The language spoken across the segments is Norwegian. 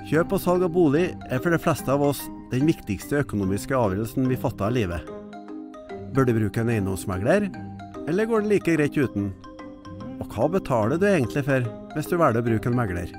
Kjøp og salg av bolig for de fleste av oss den viktigste økonomiske avgjørelsen vi fatter av livet. Bør du bruke en eiendomsmegler, eller går det like greit uten? Og hva betaler du egentlig for hvis du velger å bruke en megler?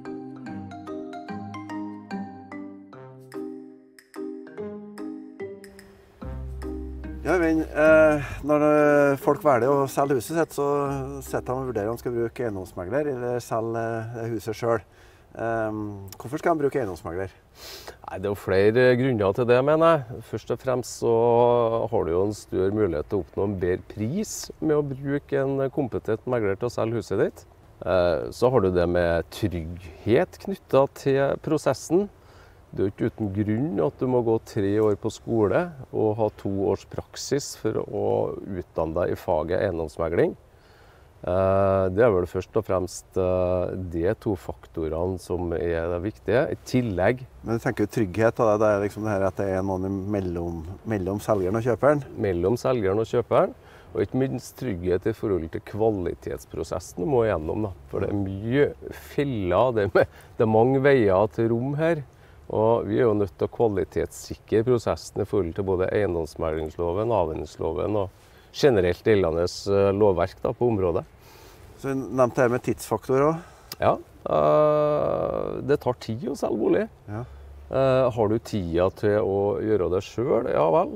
Ja, men, når folk velger å selge huset sitt, så setter de og vurderer om de skal bruke eiendomsmegler eller selge huset selv. Hvorfor skal de bruke eiendomsmegler? Nei, det er jo flere grunner til det, mener jeg. Først og fremst så har du jo en større mulighet til å oppnå en bedre pris med å bruke en kompetent megler til å selge huset ditt. Så har du det med trygghet knyttet til prosessen. Det er jo ikke uten grunn at du må gå 3 år på skole og ha 2 års praksis for å utdanne deg i faget eiendomsmegling. Det er vel først og fremst de 2 faktorene som er det viktige. I tillegg... Men du tenker jo trygghet, det er liksom det her at det er noen mellom selgeren og kjøperen? Mellom selgeren og kjøperen, og ikke minst trygghet i forhold til kvalitetsprosessen du må gjennom. For det er mye feller, det er mange veier til rom her. Og vi er jo nødt til å kvalitetssikre prosessen i forhold til både eiendomsmeglingsloven, avhendelsesloven og generelt gjeldende lovverk på området. Så du nevnte det med tidsfaktor også? Ja, det tar tid å selge bolig. Ja. Har du tida til å gjøre det selv? Ja vel.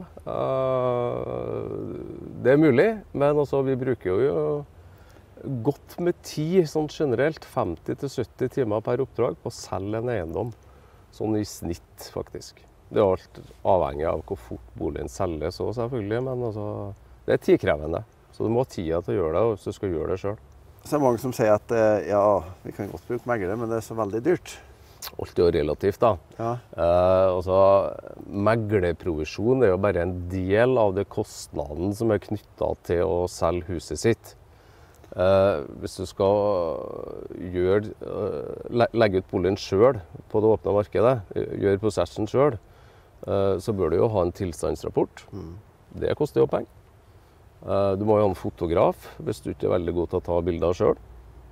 Det er mulig, men altså, vi bruker jo godt med tid sånn generelt, 50-70 timer per oppdrag på å selge en eiendom. Sånn i snitt, faktisk. Det er alt avhengig av hvor fort boligen selges, selvfølgelig, men altså, det er tidkrevende. Så du må ha tida til å gjøre det, hvis du skal gjøre det selv. Så det er mange som sier at ja, vi kan godt bruke megler, men det er så veldig dyrt. Alt er jo relativt, da. Ja. Meglerprovisjon er jo bare en del av de kostnadene som er knyttet til å selge huset sitt. Hvis du skal legge ut boligen selv på det åpne markedet, gjøre prosessen selv, så bør du jo ha en tilstandsrapport. Det koster jo penger. Du må jo ha en fotograf hvis du ikke er veldig god til å ta bilder selv.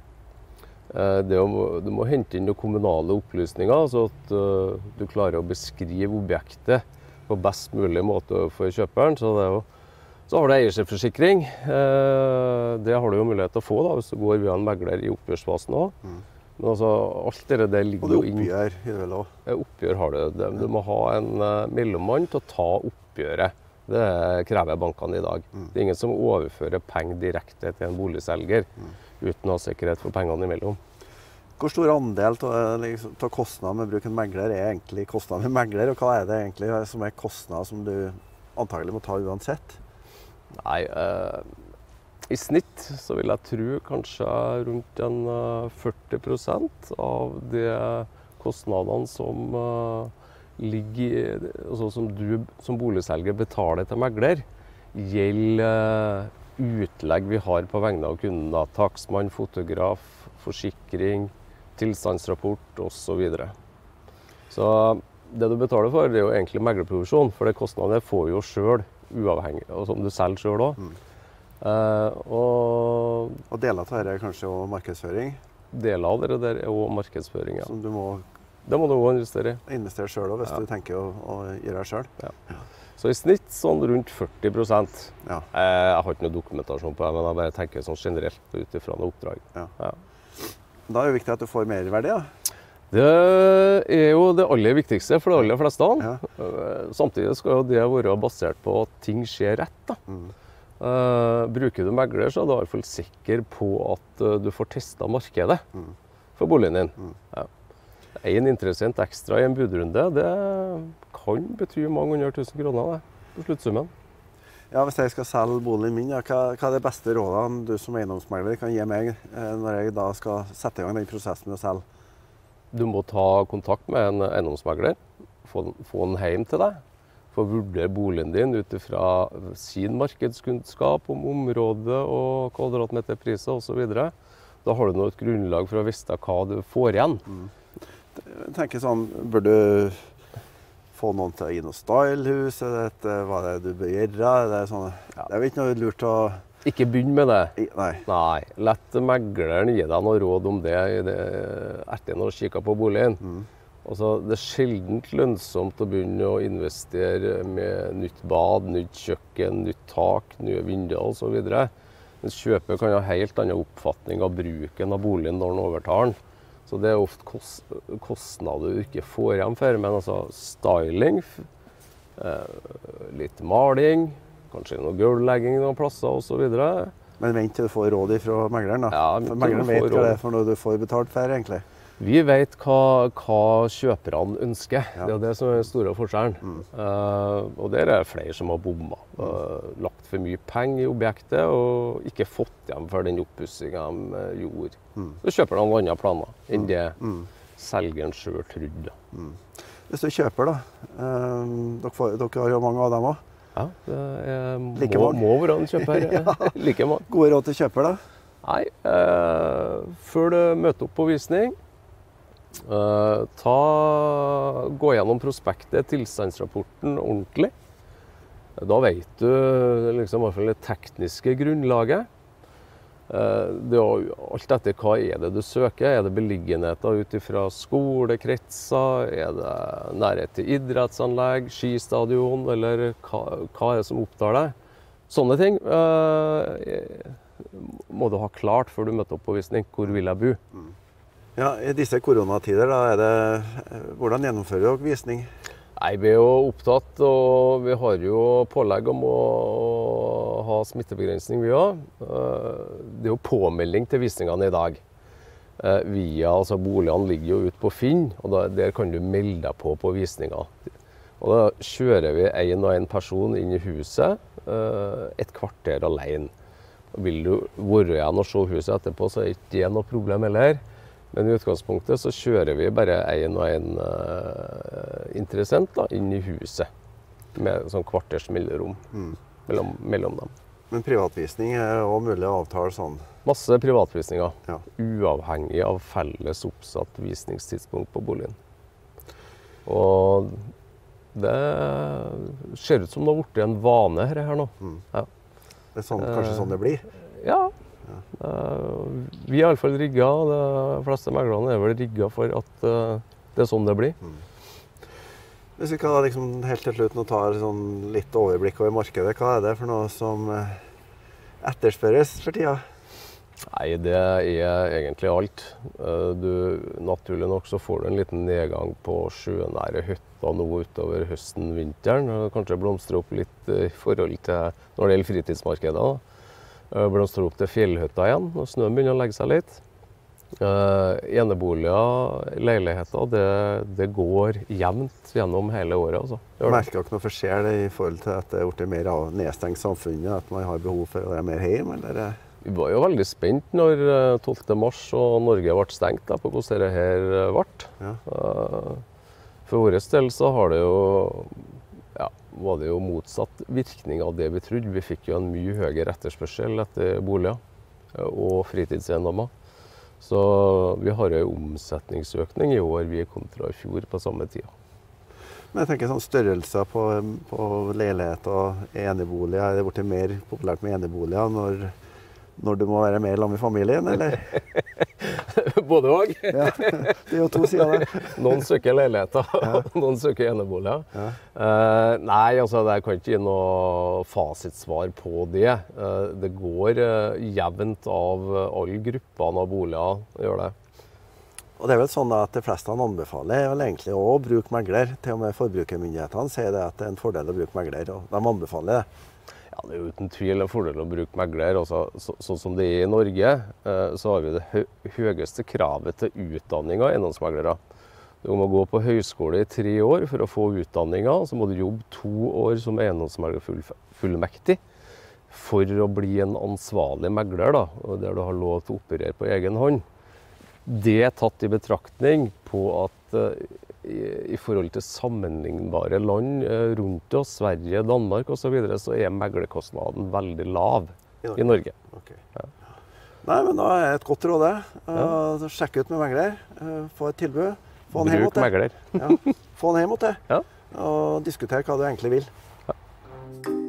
Du må hente inn noen kommunale opplysninger, så at du klarer å beskrive objektet på best mulig måte for kjøperen. Så har du eierskapsforsikring. Det har du jo mulighet til å få da, hvis du går via en megler i oppgjørsfasen også. Men altså, alt det ligger jo inn. Og det oppgjør i det vel også? Oppgjør har du. Du må ha en mellommann til å ta oppgjøret. Det krever bankene i dag. Det er ingen som overfører penger direkte til en boligselger uten å ha sikkerhet for pengene imellom. Hvor stor andel av kostnader med å bruke en megler er egentlig kostnader med megler, og hva er det egentlig som er kostnader som du antagelig må ta uansett? Nei, i snitt så vil jeg tro kanskje rundt 40% av de kostnadene som ligger, altså som du som boligselger betaler til megler, gjelder utlegg vi har på vegne av kunden. Takstmann, fotograf, forsikring, tilstandsrapport og så videre. Så det du betaler for, det er jo egentlig meglerprovisjon, for det kostnadene får vi jo selv uavhengig, og som du selger selv også. Og deler av dette er kanskje også markedsføring? Deler av det der er også markedsføring, ja. Som du må... Det må du også investere i. Investere selv også, hvis du tenker å gjøre det selv. Ja. Så i snitt sånn rundt 40%. Ja. Jeg har ikke noe dokumentasjon på det, men jeg bare tenker sånn generelt ut ifra noe oppdrag. Ja. Ja. Da er det viktig at du får merverdi, da. Det er jo det aller viktigste for de aller fleste. Ja. Samtidig skal jo det være basert på at ting skjer rett. Da. Bruker du megler, så er du i hvert fall sikker på at du får testet markedet for boligen din. Ja. En interessant ekstra i en budrunde, det kan bety mange 100 000 kroner på sluttsummen. Ja, hvis jeg skal selge boligen min, hva er det beste rådene du som eiendomsmegler kan gi meg når jeg da skal sette i gang den prosessen med å selge? Du må ta kontakt med en eiendomsmegler, få den hjem til deg, få vurdere boligen din ut fra sin markedskunnskap om området og kvadratmeterpriser og så videre. Da har du nå et grunnlag for å vite hva du får igjen. Jeg tenker sånn, bør du få noen til å gi noe stylehus? Hva er det du bør gjøre? Det er jo ikke noe lurt å... Ikke begynn med det. Nei. Lett megleren gi deg noe råd om det etter når du kikker på boligen. Altså, det er sjeldent lønnsomt å begynne å investere med nytt bad, nytt kjøkken, nytt tak, nye vinduer og så videre. Mens kjøper kan ha helt annen oppfatning av bruken av boligen når den overtar den. Så det er ofte kostnader du ikke får igjen for, men altså styling, litt maling, kanskje noe gulvlegging noen plasser og så videre. Men vent til du får råd fra megleren da. Ja, For megleren vet hva det er for noe du får betalt for egentlig. Vi vet hva kjøperne ønsker. Ja. Det er det som er den store forskjellen. Og der er flere som har bomma. Lagt for mye penger i objektet og ikke fått igjen for den oppussingen de gjorde. Så kjøper de noen andre planer enn det selgeren selv trodde. Hvis du kjøper da, dere har jo mange av dem også. Ja, det må være en kjøper. Like mange. Gode råd til kjøper da? Nei, før du møter opp på visning, gå gjennom prospektet, tilstandsrapporten ordentlig. Da vet du liksom, i hvert fall det tekniske grunnlaget. Det er alt etter hva er det du søker. Er det beliggenheter ut fra skolekretser? Er det nærhet til idrettsanlegg, skistadion, eller hva er det som opptar deg? Sånne ting må du ha klart før du møter opp på visning. Hvor vil jeg bo? Ja, i disse koronatider, da hvordan gjennomfører dere visning? Nei, vi er jo opptatt, og vi har jo pålegg om å ha smittebegrensning vi også. Det er jo påmelding til visningene i dag. Altså boligene ligger jo ute på Finn, og der kan du melde deg på visninger. Og da kjører vi en og en person inn i huset, et kvarter alene. Vil du være igjen og se huset etterpå, så er ikke det noe problem heller. Men i utgangspunktet så kjører vi bare en og en interessent da, inn i huset, med sånn kvarters melderom mellom dem. Men privatvisning er også mulig å avtale sånn? Masse privatvisninger, ja. Uavhengig av felles oppsatt visningstidspunkt på boligen. Og det ser ut som det har blitt en vane her nå. Ja. Det er kanskje sånn det blir? Ja. Vi er i alle fall rigget, de fleste meglerne er vel rigget for at det er sånn det blir. Hvis vi kan liksom helt til slutt nå ta sånn litt overblikk over markedet, hva er det for noe som etterspørres for tida? Nei, det er egentlig alt. Naturlig nok så får du en liten nedgang på sjønære hytter nå utover høsten-vinteren. Kanskje blomstrer opp litt i forhold til når det gjelder fritidsmarkedet. Blomstrer opp til fjellhytta igjen, og snøen begynner å legge seg litt. Eneboliger, leiligheter, det går jevnt gjennom hele året. Altså. Merker dere noe forskjell i forhold til at det er blitt mer nedstengt samfunnet, at man har behov for å være mer hjemme, eller? Vi var jo veldig spent når 12. mars og Norge ble stengt da, på hvordan det her ble. Ja. For vår del så har det jo var det jo motsatt virkning av det vi trodde. Vi fikk jo en mye høyere etterspørsel etter boliger og fritidseiendommer. Så vi har en omsetningsøkning i år vi kontra i fjor på samme tida. Men jeg tenker sånn størrelser på leiligheter og eneboliger. Er det blitt mer populært med eneboliger når du må være mer sammen med familien, eller? Både og. Ja, det er jo to sider der. Noen søker leiligheter, noen søker eneboliger. Ja. Nei, altså jeg kan ikke gi noe fasitsvar på det. Det går jevnt av alle gruppene av boliger, gjør det. Og det er vel sånn at de fleste anbefaler vel egentlig å bruke megler. Til og med forbrukermyndighetene sier det at det er en fordel å bruke megler, og de anbefaler det. Ja, det er jo uten tvil en fordel å bruke megler. Sånn som det er i Norge, så har vi det høyeste kravet til utdanning av eiendomsmeglere. Du må gå på høyskole i 3 år for å få utdanninga, så må du jobbe 2 år som eiendomsmeglerfullmektig for å bli en ansvarlig megler, da, der du har lov til å operere på egen hånd. Det er tatt i betraktning på at i forhold til sammenlignbare land rundt oss, Sverige, Danmark og så videre, så er meglerkostnaden veldig lav i Norge. Okay. Ja. Nei, men da er et godt råd det. Sjekk ut med megler, få et tilbud, få den hjem mot det. Bruk megler. Ja, få den hjem mot det, ja. Og diskutere hva du egentlig vil. Ja.